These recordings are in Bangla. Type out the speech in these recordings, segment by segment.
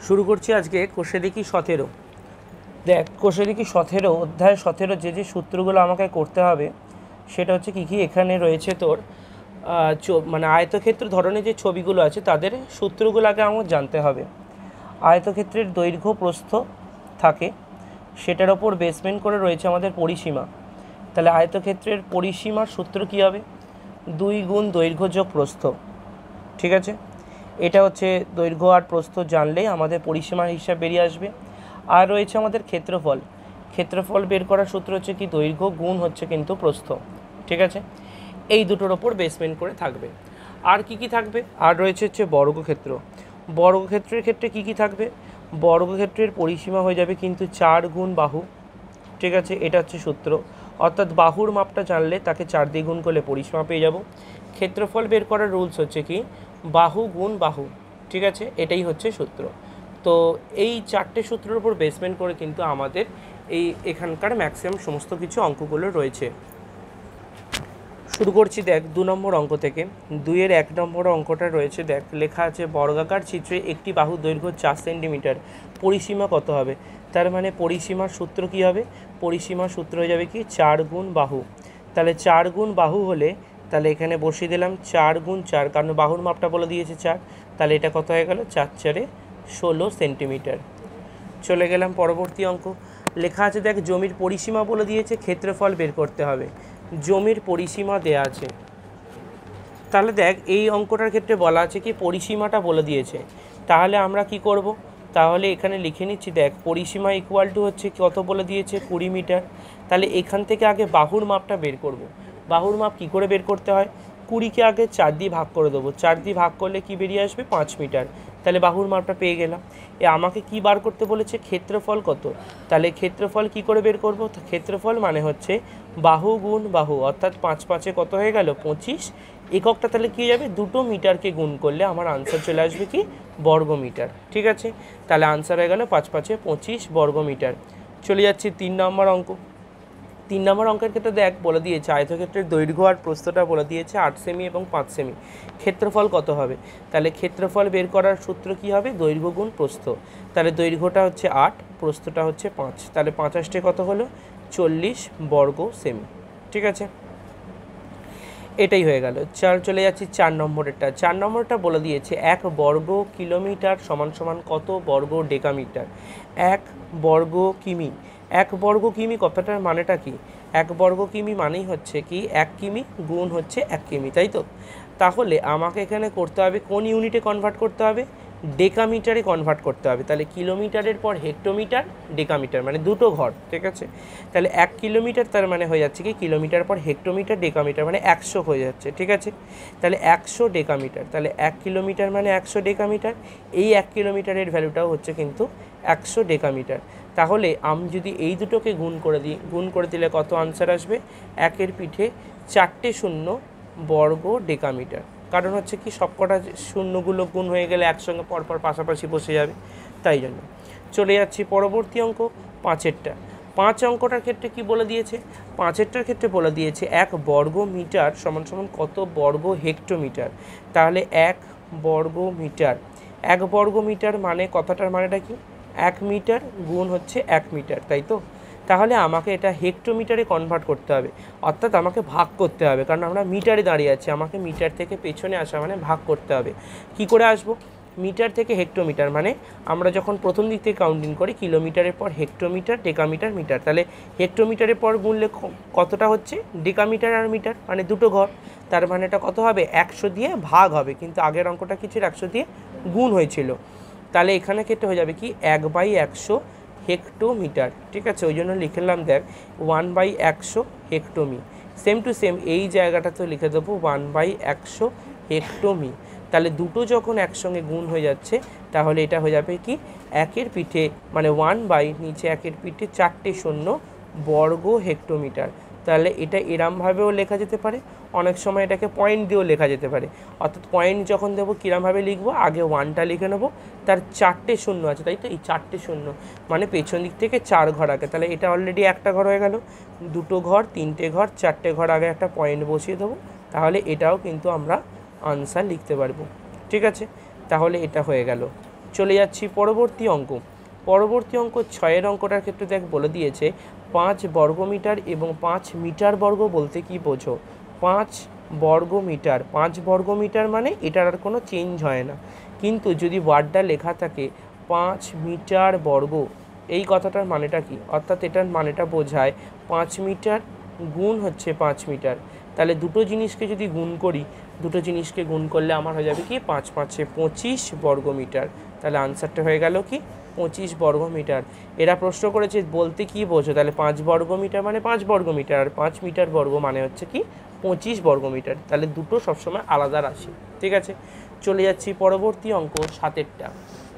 শুরু করছি আজকে কোষে দেখি 17। দেখ, কোষে দেখি 17 অধ্যায় 17 যে সূত্রগুলো আমাকে করতে হবে সেটা হচ্ছে কী কী। এখানে রয়েছে তোর মানে আয়তক্ষেত্র ধরনের যে ছবিগুলো আছে তাদের সূত্রগুলো আগে আমার জানতে হবে। আয়তক্ষেত্রের দৈর্ঘ্য প্রস্থ থাকে, সেটার ওপর বেসমেন্ট করে রয়েছে আমাদের পরিসীমা। তাহলে আয়তক্ষেত্রের পরিসীমার সূত্র কী হবে? 2 গুণ দৈর্ঘ্য যোগ প্রস্থ। ঠিক আছে, এটা হচ্ছে দৈর্ঘ্য আর প্রস্থ জানলেই আমাদের পরিসীমার হিসাব বেরিয়ে আসবে। আর রয়েছে আমাদের ক্ষেত্রফল। ক্ষেত্রফল বের করার সূত্র হচ্ছে কি দৈর্ঘ্য গুণ হচ্ছে কিন্তু প্রস্থ। ঠিক আছে, এই দুটোর ওপর বেসমেন্ট করে থাকবে। আর কি কি থাকবে? আর রয়েছে হচ্ছে বর্গক্ষেত্র। বর্গক্ষেত্রের ক্ষেত্রে কি কি থাকবে? বর্গক্ষেত্রের পরিসীমা হয়ে যাবে কিন্তু 4 গুণ বাহু। ঠিক আছে, এটা হচ্ছে সূত্র। অর্থাৎ বাহুর মাপটা জানলে তাকে 4 দিয়ে গুণ করলে পরিসীমা পেয়ে যাব। ক্ষেত্রফল বের করার রুলস হচ্ছে কি বাহু গুণ বাহু। ঠিক আছে, এটাই হচ্ছে সূত্র। তো এই 4টে সূত্রের উপর বেসমেন্ট করে কিন্তু আমাদের এখানকার ম্যাক্সিমাম সমস্ত কিছু অঙ্কগুলো রয়েছে। শুরু করছি দেখ 2 নম্বর অঙ্ক থেকে। 2-এর 1 নম্বর অঙ্কটা রয়েছে, দেখ লেখা আছে বর্গাকার চিত্রে একটি বাহুর দৈর্ঘ্য 4 সেন্টিমিটার, পরিসীমা কত হবে? তার মানে পরিসীমার সূত্র কি হবে? পরিসীমার সূত্র হয়ে যাবে কি 4 গুণ বাহু। তাহলে 4 গুণ বাহু হলে তাহলে এখানে বসিয়ে দিলাম 4 গুণ 4, কারণ বাহুর মাপটা বলে দিয়েছে 4। তাহলে এটা কত হয়ে গেল? 4×4 = 16 সেন্টিমিটার। চলে গেলাম পরবর্তী অঙ্ক। লেখা আছে দেখ জমির পরিসীমা বলে দিয়েছে, ক্ষেত্রফল বের করতে হবে। জমির পরিসীমা দেয়া আছে, তাহলে দেখ এই অঙ্কটার ক্ষেত্রে বলা আছে কি পরিসীমাটা বলে দিয়েছে। তাহলে আমরা কি করব? তাহলে এখানে লিখে নিচ্ছি, দেখ পরিসীমা ইকুয়াল টু হচ্ছে কত বলে দিয়েছে? 20 মিটার। তাহলে এখান থেকে আগে বাহুর মাপটা বের করব। বাহুর মাপ কি করে বের করতে হয়? 20কে আগে 4 দিয়ে ভাগ করে দেবো। 4 দিয়ে ভাগ করলে কি বেরিয়ে আসবে? 5 মিটার। তাহলে বাহুর মাপটা পেয়ে গেলাম। আমাকে কি বার করতে বলেছে? ক্ষেত্রফল কত। তাহলে ক্ষেত্রফল কি করে বের করব? ক্ষেত্রফল মানে হচ্ছে বাহু গুণ বাহু, অর্থাৎ 5×5 কত হয়ে গেল? 25। এককটা তাহলে কী হয়ে যাবে? 2 মিটারকে গুণ করলে আমার আনসার চলে আসবে কি বর্গ মিটার। ঠিক আছে, তাহলে আনসার হয়ে গেল 5×5 = 25 বর্গ মিটার। চলে যাচ্ছি 3 নম্বর অঙ্ক। 3 নম্বর অঙ্কের ক্ষেত্রে দেখ বলে দিয়েছে আয়তক্ষেত্রের দৈর্ঘ্য আর প্রস্থটা বলে দিয়েছে 8 সেমি এবং 5 সেমি। ক্ষেত্রফল কত হবে? তাহলে ক্ষেত্রফল বের করার সূত্র কি হবে? দৈর্ঘ্য গুণ প্রস্থ। তাহলে দৈর্ঘ্যটা হচ্ছে 8, প্রস্থটা হচ্ছে 5। তাহলে 5×8 কত হলো? 40 বর্গ সেমি। ঠিক আছে, এটাই হয়ে গেল। চলে যাচ্ছি 4 নম্বরেরটা। 4 নম্বরটা বলে দিয়েছে 1 বর্গ কিলোমিটার সমান সমান কত বর্গ ডেকামিটার। 1 বর্গ কিমি। 1 বর্গ কিমি কথাটার মানেটা কি? 1 বর্গ কিমি মানেই হচ্ছে কি 1 কিমি গুণ হচ্ছে 1 কিমি, তাই তো? তাহলে আমাকে এখানে করতে হবে কোন ইউনিটে কনভার্ট করতে হবে? ডেকামিটারে কনভার্ট করতে হবে। তাহলে কিলোমিটারের পর হেক্টোমিটার, ডেকামিটার মানে দুটো ঘর। ঠিক আছে, তাহলে 1 কিলোমিটার তার মানে হয়ে যাচ্ছে কি কিলোমিটার পর হেক্টোমিটার, ডেকামিটার মানে 100 হয়ে যাচ্ছে। ঠিক আছে, তাহলে 100 ডেকামিটার। তাহলে 1 কিলোমিটার মানে 100 ডেকামিটার। এই 1 কিলোমিটারের ভ্যালুটাও হচ্ছে কিন্তু 100 ডেকামিটার। তাহলে আমি যদি এই দুটোকে গুণ করে দিলে কত আনসার আসবে? 1-এর পিঠে 4টে শূন্য বর্গ ডেকামিটার। কারণ হচ্ছে কি সবকটা শূন্যগুলো গুণ হয়ে গেলে একসঙ্গে পরপর পাশাপাশি বসে যাবে, তাই জন্য। চলে যাচ্ছি পরবর্তী অঙ্ক 5-এরটা। 5 অঙ্কটার ক্ষেত্রে কি বলে দিয়েছে? 5-এরটার ক্ষেত্রে বলে দিয়েছে 1 বর্গ মিটার সমান সমান কত বর্গ হেক্টোমিটার। তাহলে 1 বর্গ মিটার। 1 বর্গ মিটার মানে কথাটার মানেটা কি? 1 মিটার গুণ হচ্ছে 1 মিটার, তাই তো? তাহলে আমাকে এটা হেক্টোমিটারে কনভার্ট করতে হবে, অর্থাৎ আমাকে ভাগ করতে হবে, কারণ আমরা মিটারে দাঁড়িয়ে আছি। আমাকে মিটার থেকে পেছনে আসা মানে ভাগ করতে হবে। কি করে আসবো? মিটার থেকে হেক্টোমিটার মানে আমরা যখন প্রথম দিক থেকে কাউন্টিং করি কিলোমিটারের পর হেক্টোমিটার, ডেকামিটার, মিটার। তাহলে হেক্টোমিটারের পর গুনলে কতটা হচ্ছে? ডেকামিটার আর মিটার মানে দুটো ঘর। তার মানে এটা কত হবে? 100 দিয়ে ভাগ হবে, কিন্তু আগের অঙ্কটা কি ছিল? 100 দিয়ে গুণ হয়েছিল। তাহলে এখানে ক্ষেত্রে হয়ে যাবে কি 1/100 হেক্টোমিটার। ঠিক আছে, ওই জন্য লিখলাম দেখ 1/100 হেক্টোমি। সেম টু সেম এই জায়গাটা তো লিখে দেবো 1/100 হেক্টোমি। তাহলে দুটো যখন একসঙ্গে গুণ হয়ে যাচ্ছে তাহলে এটা হয়ে যাবে কি 1-এর পিঠে মানে 1 নিচে 1-এর পিঠে 4টে শূন্য বর্গ হেক্টোমিটার। তাহলে এটা এরমভাবেও লেখা যেতে পারে, অনেক সময় এটাকে পয়েন্ট দিয়েও লেখা যেতে পারে। অর্থাৎ পয়েন্ট যখন দেবো কীরমভাবে লিখবো? আগে 1টা লিখে নেবো, তার 4টে শূন্য আছে, তাই তো? এই 4টে শূন্য মানে পেছন দিক থেকে 4 ঘর আগে। তাহলে এটা অলরেডি একটা ঘর হয়ে গেল, 2টো ঘর, 3টে ঘর, 4টে ঘর আগে একটা পয়েন্ট বসিয়ে দেবো। তাহলে এটাও কিন্তু আমরা আনসার লিখতে পারবো। ঠিক আছে, তাহলে এটা হয়ে গেল। চলে যাচ্ছি পরবর্তী অঙ্ক। পরবর্তী অঙ্ক 6 অঙ্কটার ক্ষেত্রে দেখ বলে দিয়েছে 5 বর্গমিটার এবং 5 মিটার বর্গ বলতে কি বোঝো। 5 বর্গমিটার, 5 বর্গমিটার মানে এটার আর কোনো চেঞ্জ হয় না, কিন্তু যদি ওয়ার্ডটা লেখা থাকে 5 মিটার বর্গ, এই কথাটার মানেটা কি, অর্থাৎ এটার মানেটা বোঝায় 5 মিটার গুণ হচ্ছে 5 মিটার। তাহলে দুটো জিনিসকে যদি গুণ করি, দুটো জিনিসকে গুণ করলে আমার হয়ে যাবে কি 5 5 25 বর্গমিটার। তাহলে আনসারটা হয়ে গেল কি 25 বর্গমিটার। এরা প্রশ্ন করেছে বলতে কি বোঝো, তাহলে 5 বর্গমিটার মানে 5 বর্গমিটার, আর 5 মিটার বর্গ মানে হচ্ছে কি 25 বর্গমিটার। তাহলে দুটো সবসময় আলাদা রাশি। ঠিক আছে, চলে যাচ্ছি পরবর্তী অঙ্ক 7টা।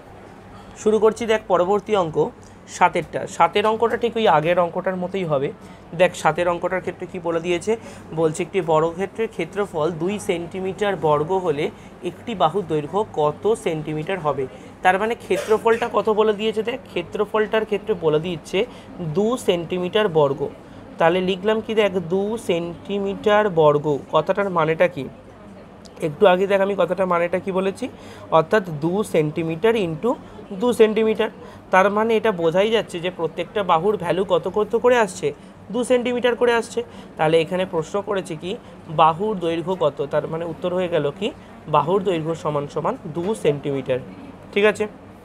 শুরু করছি দেখ পরবর্তী অঙ্ক 7টা। 7 অঙ্কটা ঠিক ওই আগের অঙ্কটার মতোই হবে। দেখ 7 অঙ্কটার ক্ষেত্রে কি বলে দিয়েছে, বলছে একটি বর্গক্ষেত্রের ক্ষেত্রফল 2 সেন্টিমিটার বর্গ হলে একটি বাহুর দৈর্ঘ্য কত সেন্টিমিটার হবে। তার মানে ক্ষেত্রফলটা কত বলে দিয়েছে, দেখ ক্ষেত্রফলটার ক্ষেত্রে বলে দিচ্ছে 2 সেন্টিমিটার বর্গ। তাহলে লিখলাম কি দেখ 2 সেন্টিমিটার বর্গ, কথাটার মানেটা কি, একটু আগে দেখ আমি কথাটা মানেটা কি বলেছি, অর্থাৎ 2 সেন্টিমিটার ইন্টু 2 সেন্টিমিটার। তার মানে এটা বোঝাই যাচ্ছে যে প্রত্যেকটা বাহুর ভ্যালু কত কত করে আসছে, 2 সেন্টিমিটার করে আসছে। তাহলে এখানে প্রশ্ন করেছে কি বাহুর দৈর্ঘ্য কত, তার মানে উত্তর হয়ে গেল কি বাহুর দৈর্ঘ্য সমান সমান 2 সেন্টিমিটার। ঠিক আছে,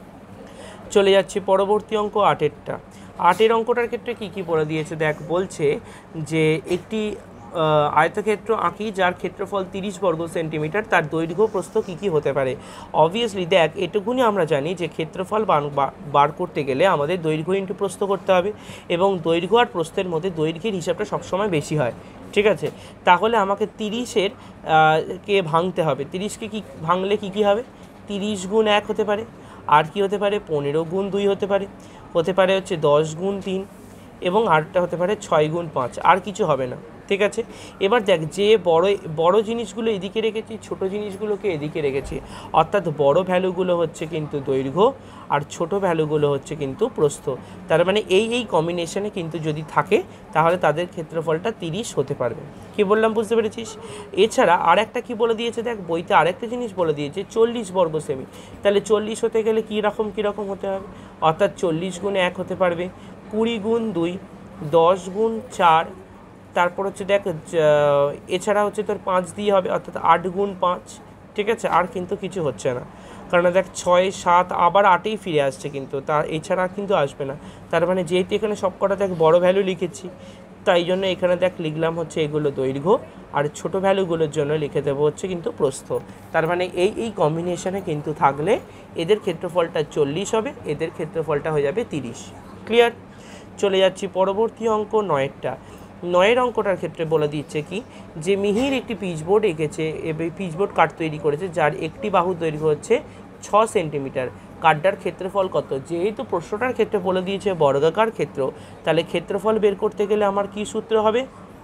চলে যাচ্ছি পরবর্তী অঙ্ক 8টা। 8 অঙ্কটার ক্ষেত্রে কি কি বলে দিয়েছে দেখ, বলছে যে একটি আয়তক্ষেত্র আঁকি যার ক্ষেত্রফল 30 বর্গ সেন্টিমিটার, তার দৈর্ঘ্য প্রস্থ কী কী হতে পারে। অবভিয়াসলি দেখ এটুকুনি আমরা জানি যে ক্ষেত্রফল বার করতে গেলে আমাদের দৈর্ঘ্য ইন্টু প্রস্থ করতে হবে, এবং দৈর্ঘ্য আর প্রস্থের মধ্যে দৈর্ঘ্যের হিসাবটা সবসময় বেশি হয়। ঠিক আছে, তাহলে আমাকে 30-এর কে ভাঙতে হবে। 30কে কি ভাঙলে কী কী হবে, 30 গুণ 1 হতে পারে, আর কি হতে পারে 15 গুণ 2 হতে পারে, হতে পারে হচ্ছে 10 গুণ 3, এবং আরটা হতে পারে 6 গুণ 5, আর কিছু হবে না। ঠিক আছে, এবার দেখ যে বড় জিনিসগুলো এদিকে রেখেছি, ছোট জিনিসগুলোকে এদিকে রেখেছি, অর্থাৎ বড় ভ্যালুগুলো হচ্ছে কিন্তু দৈর্ঘ্য আর ছোট ভ্যালুগুলো হচ্ছে কিন্তু প্রস্থ। তার মানে এই কম্বিনেশনে কিন্তু যদি থাকে তাহলে তাদের ক্ষেত্রফলটা 30 হতে পারবে। কি বললাম বুঝতে পেরেছিস। এছাড়া আর একটা কি বলে দিয়েছে দেখ, বইতে আরেকটা জিনিস বলে দিয়েছে 40 বর্গ সেমি। তাহলে 40 হতে গেলে কীরকম হতে হবে, অর্থাৎ 40 গুণ 1 হতে পারবে, 20 গুণ 2, 10 গুণ 4, তারপর হচ্ছে দেখ এছাড়া হচ্ছে তোর 5 দিয়ে হবে, অর্থাৎ 8 গুণ 5। ঠিক আছে, আর কিন্তু কিছু হচ্ছে না, কারণ দেখ 6 7 আবার 8এই ফিরে আসছে, কিন্তু তা এছাড়া কিন্তু আসবে না। তার মানে যেহেতু এখানে সব কটা দেখ বড় ভ্যালু লিখেছি, তাই জন্য এখানে দেখ লিখলাম হচ্ছে এগুলো দৈর্ঘ্য, আর ছোট ভ্যালুগুলোর জন্য লিখে দেবো হচ্ছে কিন্তু প্রস্থ। তার মানে এই কম্বিনেশনে কিন্তু থাকলে এদের ক্ষেত্রফলটা 40 হবে, এদের ক্ষেত্রফলটা হয়ে যাবে 30। ক্লিয়ার, চলে যাচ্ছি পরবর্তী অঙ্ক 9টা। 9 অঙ্কটার ক্ষেত্রে বলে দিচ্ছে কি যে মিহির একটি পিচবোর্ড এঁকেছে, পিচবোর্ড কাঠ তৈরি করেছে যার একটি বাহুর দৈর্ঘ্য হচ্ছে 6 সেন্টিমিটার, কাঠটার ক্ষেত্রফল কত। যেহেতু প্রশ্নটার ক্ষেত্রে বলে দিয়েছে বর্গাকার ক্ষেত্র, তাহলে ক্ষেত্রফল বের করতে গেলে আমার কি সূত্র হবে,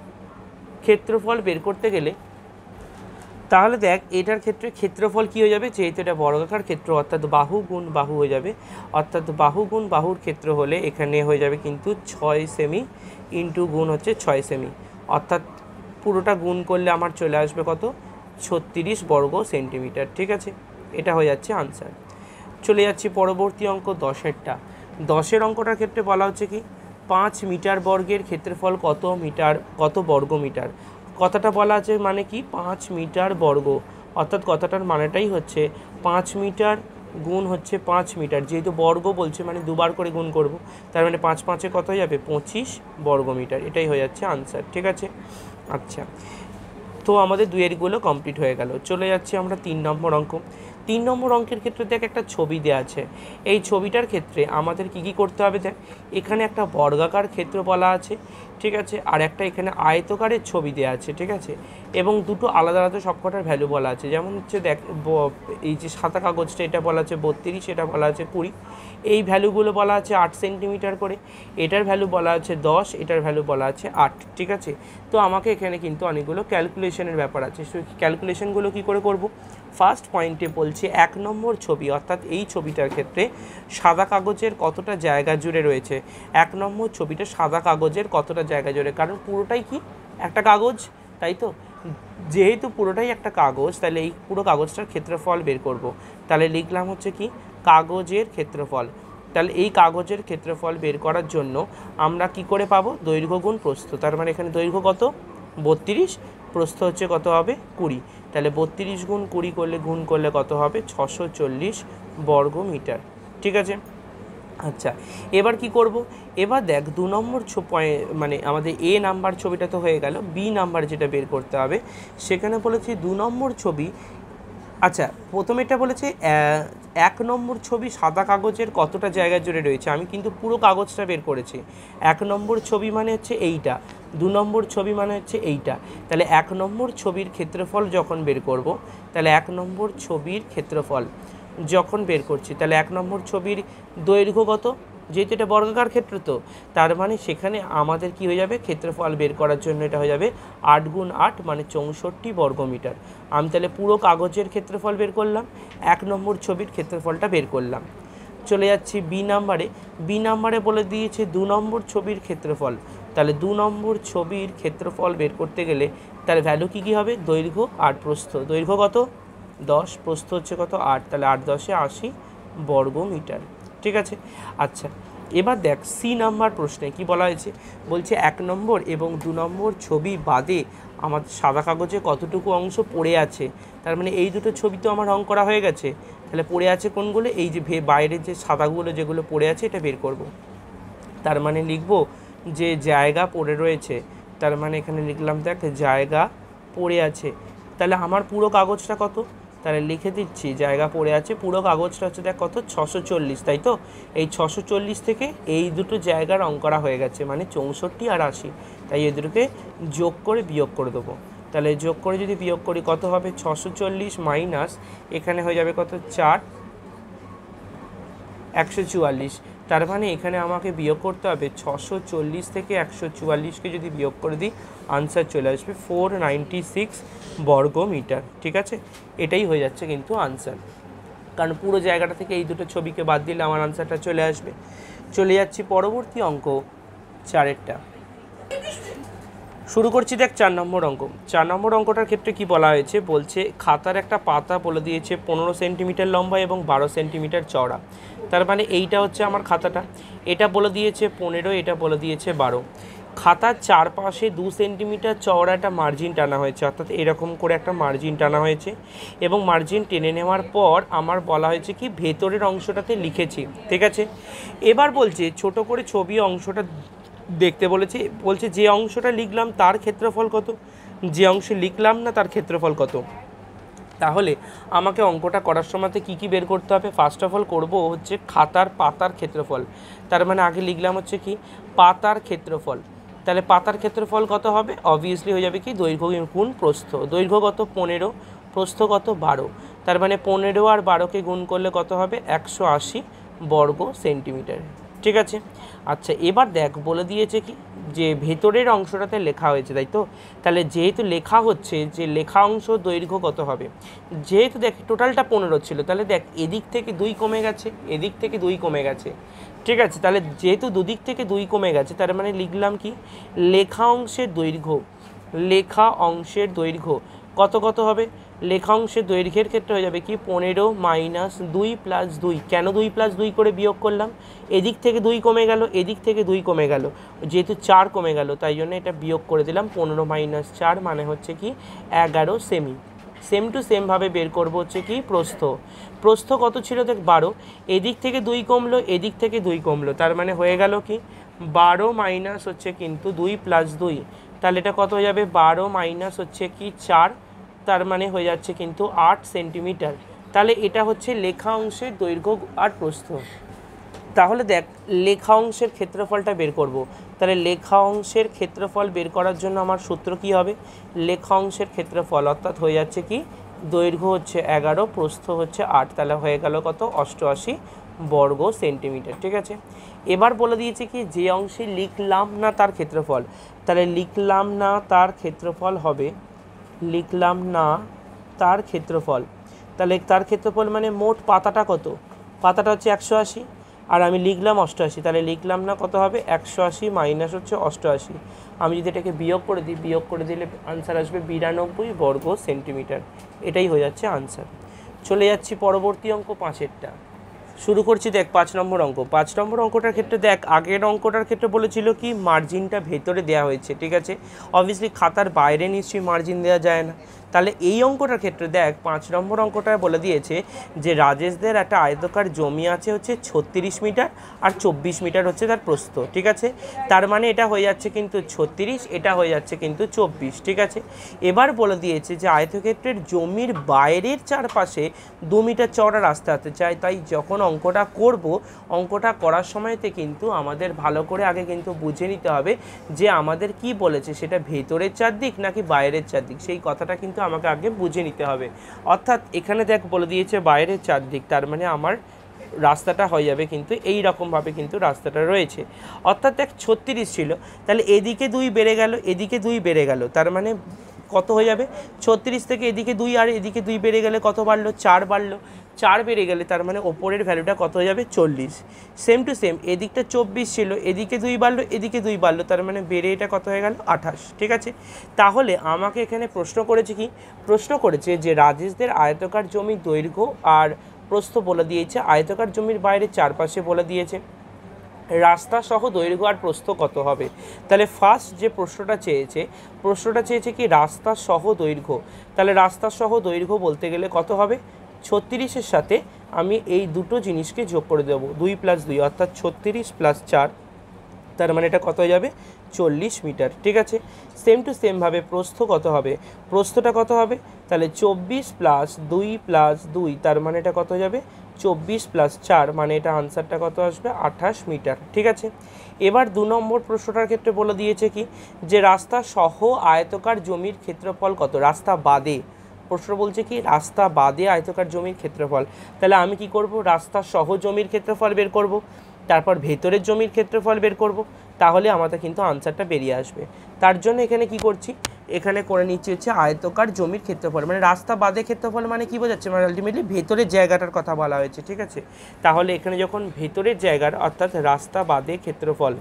ক্ষেত্রফল বের করতে গেলে তাহলে দেখ এটার ক্ষেত্রে ক্ষেত্রফল কী হয়ে যাবে, যেহেতু এটা বর্গাকার ক্ষেত্র অর্থাৎ বাহু গুণ বাহু হয়ে যাবে, অর্থাৎ বাহু গুণ বাহুর ক্ষেত্র হলে এখানে হয়ে যাবে কিন্তু 6 সেমি ইন্টু গুণ হচ্ছে 6 সেমি, অর্থাৎ পুরোটা গুণ করলে আমার চলে আসবে কত 36 বর্গ সেন্টিমিটার। ঠিক আছে, এটা হয়ে যাচ্ছে আনসার। চলে যাচ্ছি পরবর্তী অঙ্ক 10টা। 10 অঙ্কটার ক্ষেত্রে বলা হচ্ছে কি 5 মিটার বর্গের ক্ষেত্রফল কত বর্গ মিটার। কথাটা বলা আছে মানে কি 5 মিটার বর্গ, অর্থাৎ কথাটার মানেটাই হচ্ছে 5 মিটার গুণ হচ্ছে 5 মিটার, যেহেতু বর্গ বলছে মানে দুবার করে গুণ করব, তার মানে 5 5-এ কত হয়ে যাবে 25 বর্গ মিটার, এটাই হয়ে যাচ্ছে আনসার। ঠিক আছে, আচ্ছা তো আমাদের দুয়েরগুলো কমপ্লিট হয়ে গেল। চলে যাচ্ছি আমরা 3 নম্বর অঙ্ক। 3 নম্বর অঙ্কের ক্ষেত্রে দেখ একটা ছবি দেওয়া আছে, এই ছবিটার ক্ষেত্রে আমাদের কি করতে হবে দেখ, এখানে একটা বর্গাকার ক্ষেত্র বলা আছে, ঠিক আছে, আর একটা এখানে আয়তকারের ছবি দেওয়া আছে। ঠিক আছে, এবং দুটো আলাদা আলাদা সবকটার ভ্যালু বলা আছে, যেমন হচ্ছে দেখ এই যে সাদা কাগজটা এটা বলা আছে 32, এটা বলা আছে 20, এই ভ্যালুগুলো বলা আছে 8 সেন্টিমিটার করে, এটার ভ্যালু বলা আছে 10, এটার ভ্যালু বলা আছে 8। ঠিক আছে, তো আমাকে এখানে কিন্তু অনেকগুলো ক্যালকুলেশনের ব্যাপার আছে, সেই ক্যালকুলেশনগুলো কী করে করব। ফার্স্ট পয়েন্টে বলছে 1 নম্বর ছবি, অর্থাৎ এই ছবিটার ক্ষেত্রে সাদা কাগজের কতটা জায়গা জুড়ে রয়েছে। 1 নম্বর ছবিটা সাদা কাগজের কতটা জায়গা জুড়ে, কারণ পুরোটাই কি একটা কাগজ, তাই তো, যেহেতু পুরোটাই একটা কাগজ তাহলে এই পুরো কাগজটার ক্ষেত্রফল বের করব। তাহলে লিখলাম হচ্ছে কি কাগজের ক্ষেত্রফল। তাহলে এই কাগজের ক্ষেত্রফল বের করার জন্য আমরা কি করে পাবো, দৈর্ঘ্য গুণ প্রস্থ। তার মানে এখানে দৈর্ঘ্য কত 32, প্রস্থ হচ্ছে কত হবে 20। তাহলে 32 গুণ 20 করলে গুণ করলে কত হবে 640 বর্গ মিটার। ঠিক আছে। আচ্ছা, এবার কি করব, এবার দেখ 2 নম্বর মানে আমাদের এ নাম্বার ছবিটা তো হয়ে গেল, বি নাম্বার যেটা বের করতে হবে সেখানে বলেছি 2 নম্বর ছবি। আচ্ছা, প্রথমে এটা বলেছে 1 নম্বর ছবি সাদা কাগজের কতটা জায়গা জুড়ে রয়েছে। আমি কিন্তু পুরো কাগজটা বের করেছি। 1 নম্বর ছবি মানে হচ্ছে এইটা, 2 নম্বর ছবি মানে হচ্ছে এইটা। তাহলে 1 নম্বর ছবির ক্ষেত্রফল যখন বের করব, তাহলে 1 নম্বর ছবির ক্ষেত্রফল যখন বের করছি, তাহলে 1 নম্বর ছবির দৈর্ঘ্য কত, যেহেতু এটা বর্গাকার ক্ষেত্র, তো তার মানে সেখানে আমাদের কি হয়ে যাবে, ক্ষেত্রফল বের করার জন্য এটা হয়ে যাবে 8 গুণ 8 মানে 64 বর্গ মিটার। আমি তাহলে পুরো কাগজের ক্ষেত্রফল বের করলাম, 1 নম্বর ছবির ক্ষেত্রফলটা বের করলাম। চলে যাচ্ছি বি নাম্বারে। বি নাম্বারে বলে দিয়েছে 2 নম্বর ছবির ক্ষেত্রফল। তাহলে 2 নম্বর ছবির ক্ষেত্রফল বের করতে গেলে তার ভ্যালু কী হবে, দৈর্ঘ্য আর প্রস্থ। দৈর্ঘ্য কত 10, প্রস্থ হচ্ছে কত 8, তাহলে 8 10 80 বর্গ মিটার। ঠিক আছে। আচ্ছা, এবার দেখ সি নাম্বার প্রশ্নে কি বলা হয়েছে, বলছে 1 নম্বর এবং 2 নম্বর ছবি বাদে আমার সাদা কাগজে কতটুকু অংশ পড়ে আছে। তার মানে এই দুটো ছবি তো আমার রং করা হয়ে গেছে, তাহলে পড়ে আছে কোনগুলো, এই যে বাইরের যে সাদাগুলো যেগুলো পড়ে আছে এটা বের করব। তার মানে লিখব যে জায়গা পড়ে রয়েছে, তার মানে এখানে লিখলাম দেখ জায়গা পড়ে আছে। তাহলে আমার পুরো কাগজটা কত, তাহলে লিখে দিচ্ছি জায়গা পড়ে আছে, পুরো কাগজটা হচ্ছে দেখ কত 640, তাই তো। এই 640 থেকে এই দুটো জায়গা রং করা হয়ে গেছে, মানে 64 আর 80, তাই এই দুটোকে যোগ করে বিয়োগ করে দেবো। তাহলে যোগ করে যদি বিয়োগ করি কত হবে, 640 মাইনাস এখানে হয়ে যাবে কত 4 144। তার মানে এখানে আমাকে বিয়োগ করতে হবে 640 থেকে 144কে যদি বিয়োগ করে দিই আনসার চলে আসবে 496 বর্গ মিটার। ঠিক আছে, এটাই হয়ে যাচ্ছে কিন্তু আনসার, কারণ পুরো জায়গাটা থেকে এই দুটো ছবিকে বাদ দিলে আমার আনসারটা চলে আসবে। চলে যাচ্ছি পরবর্তী অঙ্ক 4এরটা। শুরু করছি দেখ 4 নম্বর অঙ্ক। 4 নম্বর অঙ্কটার ক্ষেত্রে কি বলা হয়েছে, বলছে খাতার একটা পাতা বলে দিয়েছে 15 সেন্টিমিটার লম্বা এবং 12 সেন্টিমিটার চওড়া। তার মানে এইটা হচ্ছে আমার খাতাটা, এটা বলে দিয়েছে 15, এটা বলে দিয়েছে 12। খাতার চারপাশে 2 সেন্টিমিটার চওড়া একটা মার্জিন টানা হয়েছে, অর্থাৎ এরকম করে একটা মার্জিন টানা হয়েছে এবং মার্জিন টেনে নেওয়ার পর আমার বলা হয়েছে কি ভেতরের অংশটাতে লিখেছি। ঠিক আছে, এবার বলছে ছোট করে ছবি অংশটা দেখতে বলেছে, বলছে যে অংশটা লিখলাম তার ক্ষেত্রফল কত, যে অংশে লিখলাম না তার ক্ষেত্রফল কত। তাহলে আমাকে অঙ্কটা করার সময়তে কি কি বের করতে হবে, ফার্স্ট অফ অল করবো হচ্ছে খাতার পাতার ক্ষেত্রফল। তার মানে আগে লিখলাম হচ্ছে কি পাতার ক্ষেত্রফল। তাহলে পাতার ক্ষেত্রফল কত হবে, অবভিয়াসলি হয়ে যাবে কি দৈর্ঘ্য গুণ প্রস্থ। দৈর্ঘ্য কত 15, প্রস্থ কত 12, তার মানে 15 আর 12কে গুণ করলে কত হবে 180 বর্গ সেন্টিমিটার। ঠিক আছে। আচ্ছা, এবার দেখ বলে দিয়েছে কি যে ভেতরের অংশটাতে লেখা হয়েছে, তাই তো। তাহলে যেহেতু লেখা হচ্ছে যে লেখা অংশ দৈর্ঘ্য কত হবে, যেহেতু দেখ টোটালটা 15 ছিল, তাহলে দেখ এদিক থেকে 2 কমে গেছে, এদিক থেকে 2 কমে গেছে। ঠিক আছে, তাহলে যেহেতু দুদিক থেকে 2 কমে গেছে, তার মানে লিখলাম কি লেখা অংশের দৈর্ঘ্য, লেখা অংশের দৈর্ঘ্য কত কত হবে, লেখা অংশের দৈর্ঘ্যের ক্ষেত্রে হয়ে যাবে কি 15 মাইনাস 2 প্লাস 2। কেন 2 প্লাস 2 করে বিয়োগ করলাম, এদিক থেকে 2 কমে গেল, এদিক থেকে 2 কমে গেল, যেহেতু 4 কমে গেল তাই জন্য এটা বিয়োগ করে দিলাম। 15 মাইনাস 4 মানে হচ্ছে কি 11 সেমি। সেম টু সেমভাবে বের করবো হচ্ছে কি প্রস্থ। প্রস্থ কত ছিল দেখ 12, এদিক থেকে 2 কমলো, এদিক থেকে 2 কমলো, তার মানে হয়ে গেল কি 12 মাইনাস হচ্ছে কিন্তু 2 প্লাস 2, তাহলে এটা কত হয়ে যাবে 12 মাইনাস হচ্ছে কি 4, তার মানে হয়ে যাচ্ছে কিন্তু 8 সেন্টিমিটার। তাহলে এটা হচ্ছে লেখা অংশের দৈর্ঘ্য আর প্রস্থ। তাহলে দেখ লেখা অংশের ক্ষেত্রফলটা বের করব। তাহলে লেখা অংশের ক্ষেত্রফল বের করার জন্য আমার সূত্র কি হবে, লেখা অংশের ক্ষেত্রফল অর্থাৎ হয়ে যাচ্ছে কি দৈর্ঘ্য হচ্ছে 11, প্রস্থ হচ্ছে 8, তাহলে হয়ে গেল কত 88 বর্গ সেন্টিমিটার। ঠিক আছে, এবার বলে দিয়েছে কি যে অংশে লিখলাম না তার ক্ষেত্রফল, তাহলে লিখলাম না তার ক্ষেত্রফল হবে, লিখলাম না তার ক্ষেত্রফল, তাহলে তার ক্ষেত্রফল মানে মোট পাতাটা কত, পাতাটা হচ্ছে 180 আর আমি লিখলাম 88, তাহলে লিখলাম না কত হবে 180 মাইনাস হচ্ছে 88। আমি যদি এটাকে বিয়োগ করে দিই, বিয়োগ করে দিলে আনসার আসবে 92 বর্গ সেন্টিমিটার। এটাই হয়ে যাচ্ছে আনসার। চলে যাচ্ছি পরবর্তী অঙ্ক 5এরটা। শুরু করছি দেখ 5 নম্বর অঙ্ক। 5 নম্বর অঙ্কটার ক্ষেত্রে দেখ আগের অঙ্কটার ক্ষেত্রে বলেছিল কি মার্জিনটা ভেতরে দেওয়া হয়েছে, ঠিক আছে। অবভিয়াসলি খাতার বাইরে নিশ্চয়ই মার্জিন দেওয়া যায় না। তাহলে এই অঙ্কটার ক্ষেত্রে দেখ 5 নম্বর অঙ্কটায় বলে দিয়েছে যে রাজেশদের একটা আয়তকার জমি আছে হচ্ছে 36 মিটার আর 24 মিটার হচ্ছে তার প্রস্থ, ঠিক আছে। তার মানে এটা হয়ে যাচ্ছে কিন্তু 36, এটা হয়ে যাচ্ছে কিন্তু 24, ঠিক আছে। এবার বলে দিয়েছে যে আয়তক্ষেত্রের জমির বাইরের চারপাশে 2 মিটার চওড়া রাস্তা হতে চায়। তাই যখন অঙ্কটা করব, অঙ্কটা করার সময়তে কিন্তু আমাদের ভালো করে আগে কিন্তু বুঝে নিতে হবে যে আমাদের কি বলেছে, সেটা ভেতরের চারদিক নাকি বাইরের চারদিক, সেই কথাটা কিন্তু আমাকে আগে বুঝে নিতে হবে। অর্থাৎ এখানে দেখ বলে দিয়েছে বাইরের চারদিক, তার মানে আমার রাস্তাটা হয়ে যাবে কিন্তু এই রকমভাবে কিন্তু রাস্তাটা রয়েছে। অর্থাৎ দেখ 36 ছিল, তাহলে এদিকে 2 বেড়ে গেল, এদিকে 2 বেড়ে গেল, তার মানে কত হয়ে যাবে 36 থেকে এদিকে 2 আর এদিকে 2 বেড়ে গেলে কত বাড়লো, 4 বাড়লো। 4 বেড়ে গেলে তার মানে ওপরের ভ্যালুটা কত হয়ে যাবে 40। সেম টু সেম এদিকটা 24 ছিল, এদিকে 2 বাড়লো, এদিকে 2 বাড়লো, তার মানে বেড়ে এটা কত হয়ে গেল 28, ঠিক আছে। তাহলে আমাকে এখানে প্রশ্ন করেছে কি, প্রশ্ন করেছে যে রাজেশদের আয়তকার জমির দৈর্ঘ্য আর প্রস্থ বলে দিয়েছে, আয়তকার জমির বাইরে চারপাশে বলে দিয়েছে রাস্তা সহ দৈর্ঘ্য আর প্রস্থ কত হবে। তাহলে ফার্স্ট যে প্রশ্নটা চেয়েছে কি রাস্তা সহ দৈর্ঘ্য। তাহলে রাস্তা সহ দৈর্ঘ্য বলতে গেলে কত হবে, 36-এর সাথে আমি এই দুটো জিনিসকে যোগ করে দেবো, 2 + 2 অর্থাৎ 36 + 4, তার মানে এটা কত হয়ে যাবে 40 মিটার, ঠিক আছে। সেম টু সেমভাবে প্রস্থ কত হবে, প্রস্থটা কত হবে, তাহলে 24 + 2 + 2, তার মানে এটা কত হয়ে যাবে 24 + 4, মানে এটা আনসারটা কত আসবে 28 মিটার, ঠিক আছে। এবার 2 নম্বর প্রশ্নটার ক্ষেত্রে বলে দিয়েছে কি যে রাস্তা সহ আয়তকার জমির ক্ষেত্রফল কত, রাস্তা বাদে। প্রশ্ন বলছে কি রাস্তা বাদে আয়তকার জমির ক্ষেত্রফল। তাহলে আমি কি করব, রাস্তা সহ জমির ক্ষেত্রফল বের করব, তারপর ভেতরের জমির ক্ষেত্রফল বের করব, তাহলে আমাদের কিন্তু আনসারটা বেরিয়ে আসবে। তার জন্য এখানে কি করছি, এখানে করে নিচ্ছি হচ্ছে আয়তকার জমির ক্ষেত্রফল, মানে রাস্তা বাদে ক্ষেত্রফল মানে কি বোঝাচ্ছে, মানে আলটিমেটলি ভেতরের জায়গাটার কথা বলা হয়েছে, ঠিক আছে। তাহলে এখানে যখন ভেতরের জায়গার অর্থাৎ রাস্তা বাদে ক্ষেত্রফল,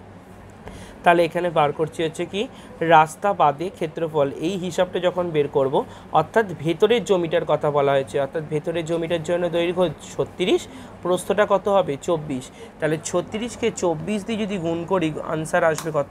তাহলে এখানে বার করছি হচ্ছে কি রাস্তা বাদে ক্ষেত্রফল, এই হিসাবটা যখন বের করব অর্থাৎ ভেতরের জমিটার কথা বলা হয়েছে, অর্থাৎ ভেতরের জমিটার জন্য দৈর্ঘ্য 36, প্রস্থটা কত হবে 24, তাহলে 36কে 24 দিয়ে যদি গুণ করি আনসার আসবে কত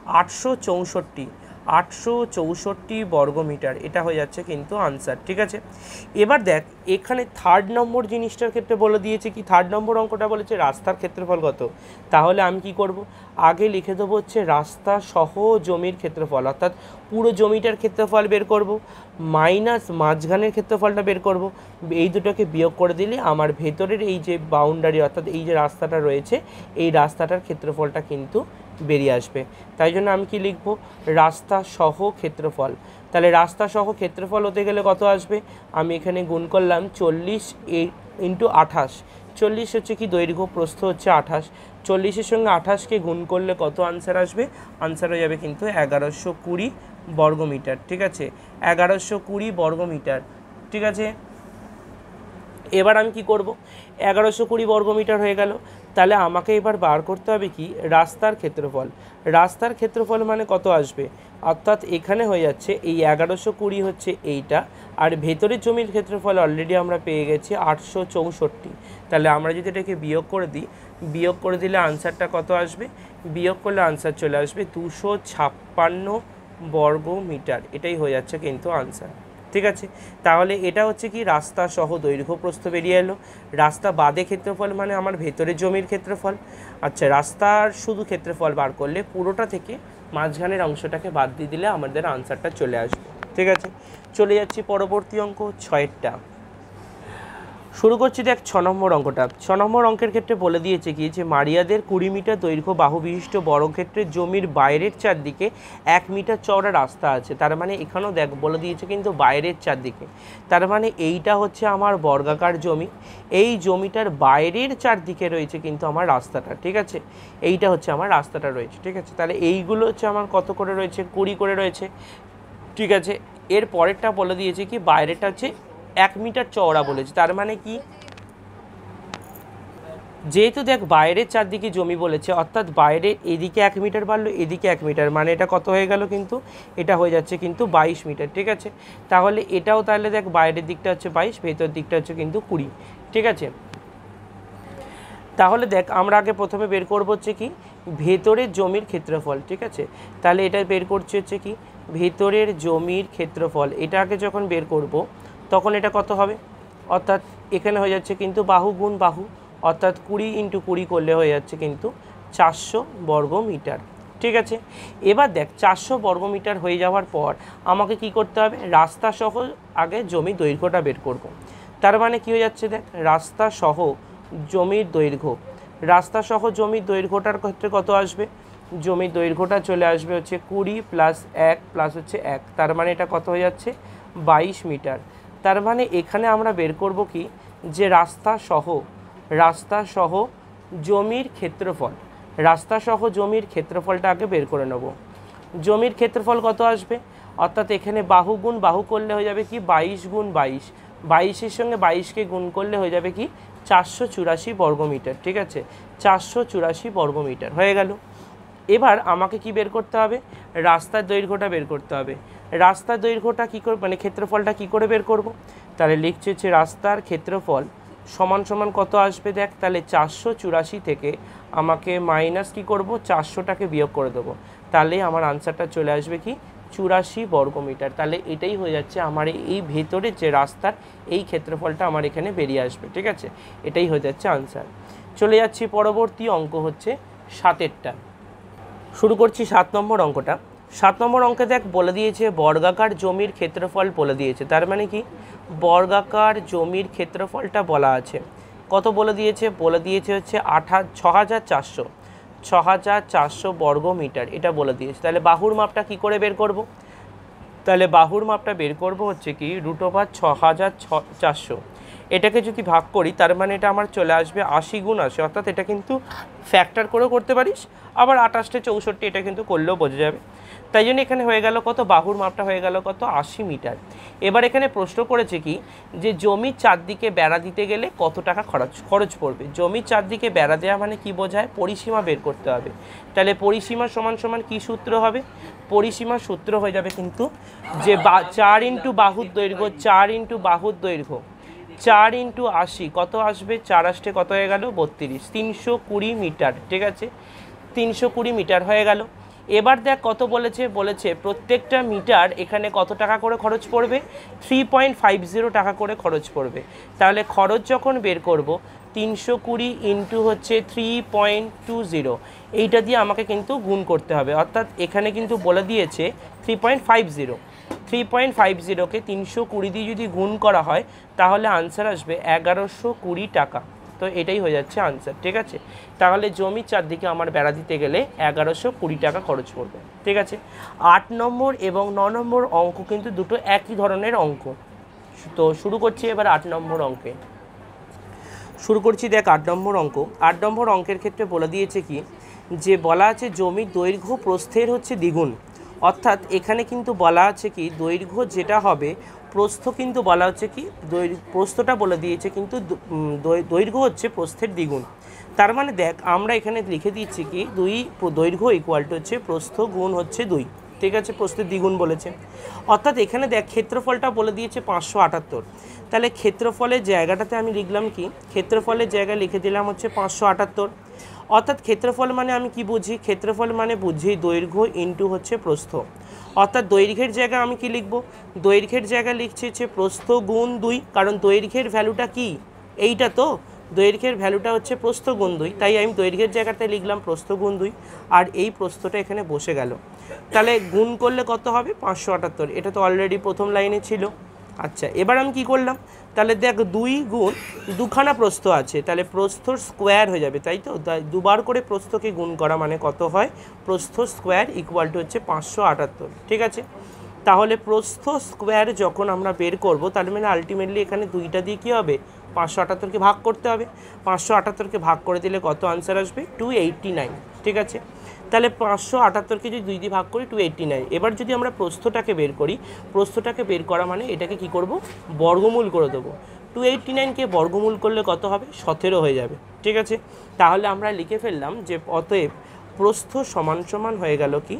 864 বর্গমিটার, এটা হয়ে যাচ্ছে কিন্তু আনসার, ঠিক আছে। এবার দেখ এখানে 3rd নম্বর জিনিসটার ক্ষেত্রে বলে দিয়েছে কি, 3rd নম্বর অঙ্কটা বলেছে রাস্তার ক্ষেত্রফল কত। তাহলে আমি কি করব, আগে লিখে দেবো হচ্ছে রাস্তা সহ জমির ক্ষেত্রফল, অর্থাৎ পুরো জমিটার ক্ষেত্রফল বের করব মাইনাস মাঝখানের ক্ষেত্রফলটা বের করব, এই দুটোকে বিয়োগ করে দিলে আমার ভেতরের এই যে বাউন্ডারি অর্থাৎ এই যে রাস্তাটা রয়েছে এই রাস্তাটার ক্ষেত্রফলটা কিন্তু বেরিয়ে আসবে। তাই জন্য আমি কি লিখব, রাস্তা সহ ক্ষেত্রফল। তাহলে রাস্তা সহ ক্ষেত্রফল হতে গেলে কত আসবে, আমি এখানে গুণ করলাম 40 × 28, 40 হচ্ছে কি দৈর্ঘ্য, প্রস্থ হচ্ছে 28, 40-এর সঙ্গে 28কে গুণ করলে কত আনসার আসবে, আনসার হয়ে যাবে কিন্তু 1120 বর্গমিটার, ঠিক আছে। 1120 বর্গমিটার, ঠিক আছে। এবার আমি কি করব, 1120 বর্গমিটার হয়ে গেল, তাহলে আমাকে এবার বার করতে হবে কি রাস্তার ক্ষেত্রফল। রাস্তার ক্ষেত্রফল মানে কত আসবে, অর্থাৎ এখানে হয়ে যাচ্ছে এই 1120 হচ্ছে এইটা, আর ভেতরের জমির ক্ষেত্রফল অলরেডি আমরা পেয়ে গেছি 864। তাহলে আমরা যদি এটাকে বিয়োগ করে দিই, বিয়োগ করে দিলে আনসারটা কত আসবে, বিয়োগ করলে আনসার চলে আসবে 256 বর্গমিটার, এটাই হয়ে যাচ্ছে কিন্তু আনসার, ঠিক আছে। তাহলে এটা হচ্ছে কি রাস্তা সহ দৈর্ঘ্য প্রস্থ বেরিয়ে এলো। রাস্তা বাদে ক্ষেত্রফল মানে আমার ভেতরের জমির ক্ষেত্রফল। আচ্ছা, রাস্তার শুধু ক্ষেত্রফল বার করলে পুরোটা থেকে মাঝখানের অংশটাকে বাদ দিয়ে দিলে আমাদের আনসারটা চলে আসবে, ঠিক আছে। চলে যাচ্ছি পরবর্তী অঙ্ক 6টা। শুরু করছি দেখ 6 নম্বর অঙ্কটা। 6 নম্বর অঙ্কের ক্ষেত্রে বলে দিয়েছে কি যে মারিয়াদের 20 মিটার দৈর্ঘ্য বাহু বিশিষ্ট বর্গক্ষেত্রের জমির বাইরের চারদিকে 1 মিটার চওড়া রাস্তা আছে। তার মানে এখানেও দেখ বলে দিয়েছে কিন্তু বাইরের চারদিকে, তার মানে এইটা হচ্ছে আমার বর্গাকার জমি, এই জমিটার বাইরের চারদিকে রয়েছে কিন্তু আমার রাস্তাটা, ঠিক আছে। এইটা হচ্ছে আমার রাস্তাটা রয়েছে, ঠিক আছে। তাহলে এইগুলো হচ্ছে আমার কত করে রয়েছে, 20 করে রয়েছে, ঠিক আছে। এর পরেরটা বলে দিয়েছে কি বাইরেটা হচ্ছে 1 মিটার চওড়া বলেছে, তার মানে কি যেহেতু দেখ বাইরের চারদিকে জমি বলেছে অর্থাৎ বাইরে এদিকে 1 মিটার বাড়লো এদিকে 1 মিটার, মানে এটা কত হয়ে গেল কিন্তু এটা হয়ে যাচ্ছে কিন্তু 22 মিটার, ঠিক আছে। তাহলে এটাও তাহলে দেখ বাইরের দিকটা হচ্ছে 22, ভেতর দিকটা হচ্ছে কিন্তু 20, ঠিক আছে। তাহলে দেখ আমরা আগে প্রথমে বের করব হচ্ছে কি ভেতরের জমির ক্ষেত্রফল, ঠিক আছে। তাহলে এটা বের করছি হচ্ছে কি ভেতরের জমির ক্ষেত্রফল। এটা আগে যখন বের করব তখন এটা কত হবে, অর্থাৎ এখানে হয়ে যাচ্ছে কিন্তু বাহু গুণ বাহু, অর্থাৎ 20 × 20 করলে হয়ে যাচ্ছে কিন্তু 400 বর্গমিটার, ঠিক আছে। এবার দেখ 400 বর্গমিটার হয়ে যাওয়ার পর আমাকে কি করতে হবে, রাস্তা সহ আগে জমির দৈর্ঘ্যটা বের করব। তার মানে কি হয়ে যাচ্ছে, দেখ রাস্তা সহ জমির দৈর্ঘ্য, রাস্তা সহ জমির দৈর্ঘ্যটার ক্ষেত্রে কত আসবে, জমির দৈর্ঘ্যটা চলে আসবে হচ্ছে 20 + 1 + হচ্ছে 1, তার মানে এটা কত হয়ে যাচ্ছে 22 মিটার। তার মানে এখানে আমরা বের করব কি যে রাস্তা সহ জমির ক্ষেত্রফল, রাস্তা সহ জমির ক্ষেত্রফলটা আগে বের করে নেব। জমির ক্ষেত্রফল কত আসবে, অর্থাৎ এখানে বাহু গুণ বাহু করলে হয়ে যাবে কি 22 × 22, 22-এর সঙ্গে 22কে গুণ করলে হয়ে যাবে কি 484 বর্গমিটার, ঠিক আছে। 484 বর্গমিটার হয়ে গেল। এবার আমাকে কি বের করতে হবে, রাস্তার দৈর্ঘ্যটা বের করতে হবে। রাস্তার দৈর্ঘ্যটা কী করে, মানে ক্ষেত্রফলটা কি করে বের করব, তাহলে লিখছে হচ্ছে রাস্তার ক্ষেত্রফল সমান সমান কত আসবে, দেখ তাহলে 484 থেকে আমাকে মাইনাস কি করব 400টাকে বিয়োগ করে দেবো, তাহলে আমার আনসারটা চলে আসবে কি 84 বর্গমিটার। তাহলে এটাই হয়ে যাচ্ছে আমার এই ভেতরের যে রাস্তার এই ক্ষেত্রফলটা আমার এখানে বেরিয়ে আসবে, ঠিক আছে। এটাই হয়ে যাচ্ছে আনসার। চলে যাচ্ছি পরবর্তী অঙ্ক হচ্ছে 7এরটা। শুরু করছি 7 নম্বর অঙ্কটা। 7 নম্বর অঙ্কে দেখ বলে দিয়েছে বর্গাকার জমির ক্ষেত্রফল বলে দিয়েছে। তার মানে কি বর্গাকার জমির ক্ষেত্রফলটা বলা আছে, কত বলে দিয়েছে, বলে দিয়েছে হচ্ছে 6400 বর্গমিটার, এটা বলে দিয়েছে। তাহলে বাহুর মাপটা কি করে বের করব, তাহলে বাহুর মাপটা বের করব হচ্ছে কি √6400, এটাকে যদি ভাগ করি তার মানে এটা আমার চলে আসবে 80 × 80, অর্থাৎ এটা কিন্তু ফ্যাক্টর করেও করতে পারিস, আবার 28 × 64 এটা কিন্তু করলেও বোঝা যাবে। তাই জন্য এখানে হয়ে গেল কত, বাহুর মাপটা হয়ে গেল কত 80 মিটার। এবার এখানে প্রশ্ন করেছে কি যে জমির চারদিকে বেড়া দিতে গেলে কত টাকা খরচ পড়বে। জমির চারদিকে বেড়া দেওয়া মানে কি বোঝায়, পরিসীমা বের করতে হবে। তাহলে পরিসীমা সমান সমান কি সূত্র হবে, পরিসীমা সূত্র হয়ে যাবে কিন্তু যে 4 × বাহুর দৈর্ঘ্য, 4 × বাহুর দৈর্ঘ্য 4 × 80 কত আসবে, 4 আসতে কত হয়ে গেল 32, 320 মিটার, ঠিক আছে। 320 মিটার হয়ে গেল। এবার দেখ কত বলেছে, বলেছে প্রত্যেকটা মিটার এখানে কত টাকা করে খরচ পড়বে, 3.50 টাকা করে খরচ পড়বে। তাহলে খরচ যখন বের করব 320 × হচ্ছে 3.20, এইটা দিয়ে আমাকে কিন্তু গুণ করতে হবে, অর্থাৎ এখানে কিন্তু বলে দিয়েছে 3.50, 3.50কে 320 দিয়ে যদি গুণ করা হয় তাহলে আনসার আসবে 1120 টাকা। তো এটাই হয়ে যাচ্ছে আনসার, ঠিক আছে। তাহলে জমির চারদিকে আমার বেড়া দিতে গেলে 1120 টাকা খরচ পড়বে, ঠিক আছে। 8 নম্বর এবং 9 নম্বর অঙ্ক কিন্তু দুটো একই ধরনের অঙ্ক। তো শুরু করছি এবার 8 নম্বর অঙ্কে। শুরু করছি দেখ 8 নম্বর অঙ্ক। 8 নম্বর অঙ্কের ক্ষেত্রে বলে দিয়েছে কি যে বলা আছে জমির দৈর্ঘ্য প্রস্থের হচ্ছে দ্বিগুণ, অর্থাৎ এখানে কিন্তু বলা আছে কি দৈর্ঘ্য যেটা হবে প্রস্থ কিন্তু বলা হচ্ছে কি প্রস্থটা বলে দিয়েছে কিন্তু দৈর্ঘ্য হচ্ছে প্রস্থের দ্বিগুণ। তার মানে দেখ আমরা এখানে লিখে দিচ্ছি কি দৈর্ঘ্য = হচ্ছে প্রস্থ গুণ হচ্ছে 2, ঠিক আছে, প্রস্থের দ্বিগুণ বলেছে। অর্থাৎ এখানে দেখ ক্ষেত্রফলটা বলে দিয়েছে 578, তাহলে ক্ষেত্রফলের জায়গাটাতে আমি লিখলাম কি, ক্ষেত্রফলের জায়গায় লিখে দিলাম হচ্ছে 578। অর্থাৎ ক্ষেত্রফল মানে আমি কি বুঝি, ক্ষেত্রফল মানে বুঝি দৈর্ঘ্য ইন্টু হচ্ছে প্রস্থ। অর্থাৎ দৈর্ঘ্যের জায়গায় আমি কি লিখব, দৈর্ঘ্যের জায়গায় লিখছি হচ্ছে প্রস্থ গুণ 2, কারণ দৈর্ঘ্যের ভ্যালুটা কি এইটা, তো দৈর্ঘ্যের ভ্যালুটা হচ্ছে প্রস্থ গুণ 2, তাই আমি দৈর্ঘ্যের জায়গাতে লিখলাম প্রস্থ গুণ 2, আর এই প্রস্থটা এখানে বসে গেল। তাহলে গুণ করলে কত হবে 578, এটা তো অলরেডি প্রথম লাইনে ছিল। আচ্ছা এবার আমি কি করলাম, তাহলে দেখ 2 গুণ দুখানা প্রস্থ আছে, তাহলে প্রস্থর স্কোয়ার হয়ে যাবে, তাই তো, দুবার করে প্রস্থকে গুণ করা মানে কত হয়, প্রস্থ স্কোয়ার = হচ্ছে 578, ঠিক আছে। তাহলে প্রস্থ স্কোয়ার যখন আমরা বের করব তার মানে আলটিমেটলি এখানে 2টা দিয়ে কী হবে 578কে ভাগ করতে হবে, 578কে ভাগ করে দিলে কত আনসার আসবে 289, ঠিক আছে। তাহলে 578কে যদি 2 দিয়ে ভাগ করি 289। এবার যদি আমরা প্রস্থটাকে বের করি, প্রস্থটাকে বের করা মানে এটাকে কি করব বর্গমূল করে দেবো, 289কে বর্গমূল করলে কত হবে 17 হয়ে যাবে, ঠিক আছে। তাহলে আমরা লিখে ফেললাম যে অতএব প্রস্থ সমান সমান হয়ে গেল কি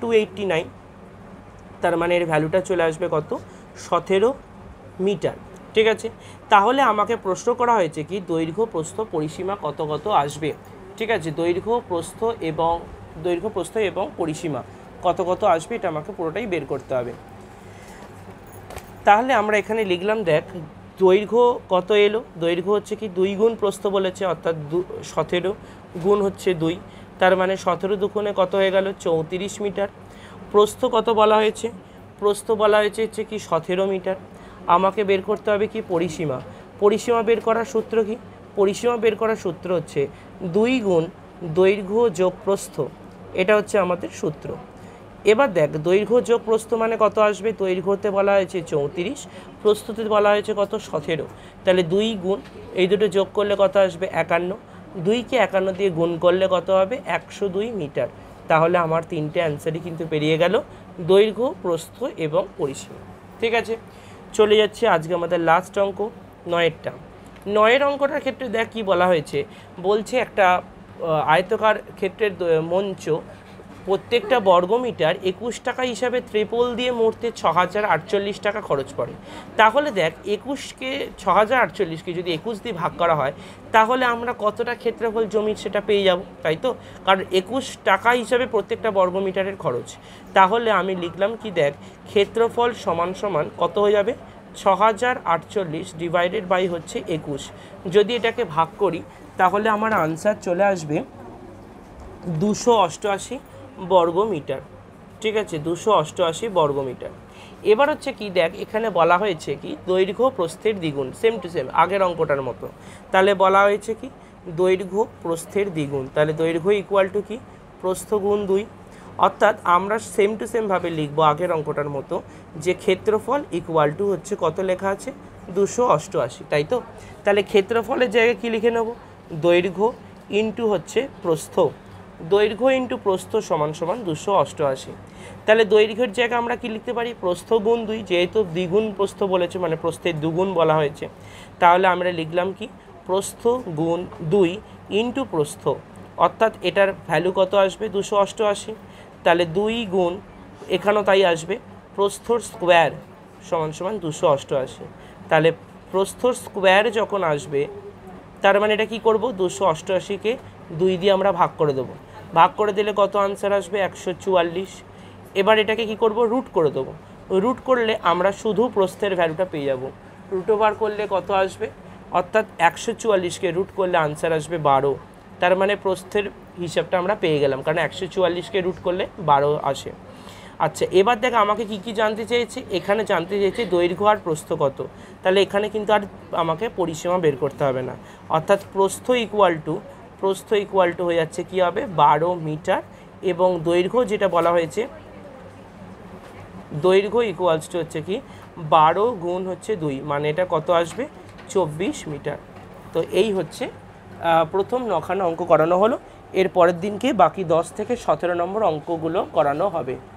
√289, তার মানে এর ভ্যালুটা চলে আসবে কত 17 মিটার, ঠিক আছে, তাহলে আমাকে প্রশ্ন করা হয়েছে কি দৈর্ঘ্য প্রস্থ পরিসীমা কত কত আসবে। ঠিক আছে, দৈর্ঘ্য প্রস্থ এবং পরিসীমা কত কত আসবে এটা আমাকে পুরোটাই বের করতে হবে। তাহলে আমরা এখানে লিখলাম, দেখ দৈর্ঘ্য কত এলো, দৈর্ঘ্য হচ্ছে কি 2 গুণ প্রস্থ বলেছে, অর্থাৎ 17 গুণ হচ্ছে 2, তার মানে 17 দুগুণে কত হয়ে গেল 34 মিটার। প্রস্থ কত বলা হয়েছে, প্রস্থ বলা হয়েছে হচ্ছে কি 17 মিটার। আমাকে বের করতে হবে কি পরিসীমা, পরিসীমা বের করার সূত্র কি, পরিসীমা বের করার সূত্র হচ্ছে 2 গুণ দৈর্ঘ্য যোগ প্রস্থ, এটা হচ্ছে আমাদের সূত্র। এবার দেখ দৈর্ঘ্য যোগ প্রস্থ মানে কত আসবে, দৈর্ঘ্যতে বলা হয়েছে 34, প্রস্থতে বলা হয়েছে কত 17, তাহলে 2 গুণ এই দুটো যোগ করলে কত আসবে 51, 2কে 51 দিয়ে গুণ করলে কত হবে 102 মিটার। তাহলে আমার 3টে অ্যান্সারই কিন্তু পেরিয়ে গেল, দৈর্ঘ্য প্রস্থ এবং পরিসীমা। ঠিক আছে, চলে যাচ্ছে আজকে আমাদের লাস্ট অঙ্ক 9এরটা। 9এর অঙ্কটার ক্ষেত্রে দেখ কি বলা হয়েছে, বলছে একটা আয়তকার ক্ষেত্রের মঞ্চ প্রত্যেকটা বর্গমিটার 21 টাকা হিসাবে ত্রিপল দিয়ে মূর্তে 6048 টাকা খরচ পড়ে। তাহলে দেখ 21কে 6048কে যদি 21 দিয়ে ভাগ করা হয় তাহলে আমরা কতটা ক্ষেত্রফল জমির সেটা পেয়ে যাব, তাই তো, কারণ 21 টাকা হিসাবে প্রত্যেকটা বর্গমিটারের খরচ। তাহলে আমি লিখলাম কি, দেখ ক্ষেত্রফল সমান সমান কত হয়ে যাবে 6048 ডিভাইডেড বাই হচ্ছে 21, যদি এটাকে ভাগ করি তাহলে আমার আনসার চলে আসবে 288 বর্গমিটার। ঠিক আছে, 288 বর্গমিটার। এবার হচ্ছে কি, দেখ এখানে বলা হয়েছে কি দৈর্ঘ্য প্রস্থের দ্বিগুণ, সেম টু সেম আগের অঙ্কটার মতো। তাহলে বলা হয়েছে কি দৈর্ঘ্য প্রস্থের দ্বিগুণ, তাহলে দৈর্ঘ্য ইকুয়াল টু কি প্রস্থ গুণ 2, অর্থাৎ আমরা সেম টু সেমভাবে লিখবো আগের অঙ্কটার মতো, যে ক্ষেত্রফল ইকুয়াল টু হচ্ছে কত লেখা আছে 288, তাই তো। তাহলে ক্ষেত্রফলের জায়গায় কি লিখে নেব, দৈর্ঘ্য ইন্টু হচ্ছে প্রস্থ, দৈর্ঘ্য ইন্টু প্রস্থ সমান সমান 288। তাহলে দৈর্ঘ্যের জায়গায় আমরা কি লিখতে পারি প্রস্থ গুণ 2, যেহেতু দ্বিগুণ প্রস্থ বলেছে মানে প্রস্থের দুগুণ বলা হয়েছে, তাহলে আমরা লিখলাম কি প্রস্থ গুণ 2 ইন্টু প্রস্থ, অর্থাৎ এটার ভ্যালু কত আসবে 288। তাহলে 2 গুণ এখানেও তাই আসবে প্রস্থর স্কোয়ার সমান সমান 288। তাহলে প্রস্থর স্কোয়ার যখন আসবে তার মানে এটা কি করব 288কে 2 দিয়ে আমরা ভাগ করে দেবো, ভাগ করে দিলে কত আনসার আসবে 144। এবার এটাকে কি করব রুট করে দেবো, রুট করলে আমরা শুধু প্রস্থের ভ্যালুটা পেয়ে যাব, রুট ওভার করলে কত আসবে, অর্থাৎ 144কে রুট করলে আনসার আসবে 12, তার মানে প্রস্থের হিসাবটা আমরা পেয়ে গেলাম, কারণ 144কে রুট করলে 12 আসে। আচ্ছা, এবার দেখ আমাকে কি কি জানতে চেয়েছে, এখানে জানতে চেয়েছে দৈর্ঘ্য আর প্রস্থ কত, তাহলে এখানে কিন্তু আর আমাকে পরিসীমা বের করতে হবে না, অর্থাৎ প্রস্থ ইকুয়াল টু হয়ে যাচ্ছে কি হবে 12 মিটার, এবং দৈর্ঘ্য যেটা বলা হয়েছে দৈর্ঘ্য ইকুয়ালস টু হচ্ছে কি 12 গুণ হচ্ছে 2, মানে এটা কত আসবে 24 মিটার। তো এই হচ্ছে প্রথম 9খানা অঙ্ক করানো হলো, এর পরের দিনকে বাকি 10 থেকে 17 নম্বর অঙ্কগুলো করানো হবে।